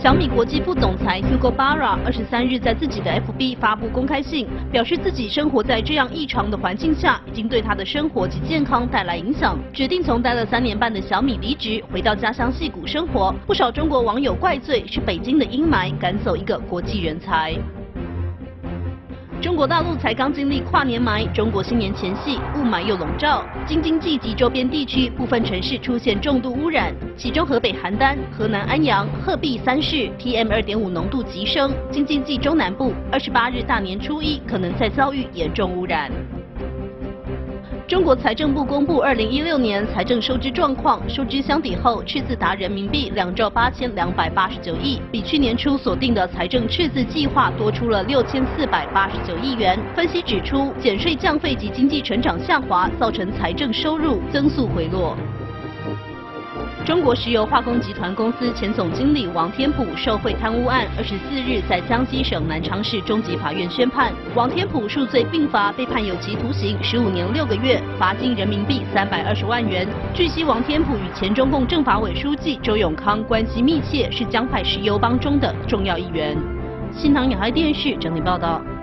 小米国际副总裁 Hugo Barra 23日在自己的 FB 发布公开信，表示自己生活在这样异常的环境下，已经对他的生活及健康带来影响，决定从待了3年半的小米离职，回到家乡矽谷生活。不少中国网友怪罪是北京的阴霾赶走一个国际人才。 中国大陆才刚经历跨年霾，中国新年前夕雾霾又笼罩，京津冀及周边地区部分城市出现重度污染，其中河北邯郸、河南安阳、鹤壁3市 PM2.5浓度急升，京津冀中南部28日大年初1可能再遭遇严重污染。 中国财政部公布2016年财政收支状况，收支相抵后赤字达人民币2兆8289亿，比去年初所定的财政赤字计划多出了6489亿元。分析指出，减税降费及经济成长下滑，造成财政收入增速回落。 中国石油化工集团公司前总经理王天普受贿贪污案，24日在江西省南昌市中级法院宣判，王天普数罪并罚，被判有期徒刑15年6个月，罚金人民币320万元。据悉，王天普与前中共政法委书记周永康关系密切，是江派石油帮中的重要一员。新唐亚太电视整理报道。